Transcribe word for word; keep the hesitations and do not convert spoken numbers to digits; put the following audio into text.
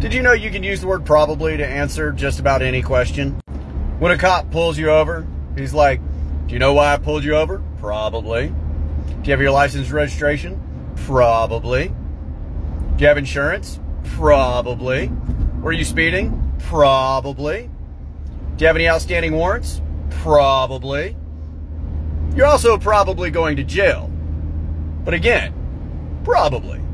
Did you know you can use the word probably to answer just about any question? When a cop pulls you over, he's like, do you know why I pulled you over? Probably. Do you have your license and registration? Probably. Do you have insurance? Probably. Were you speeding? Probably. Do you have any outstanding warrants? Probably. You're also probably going to jail. But again, probably.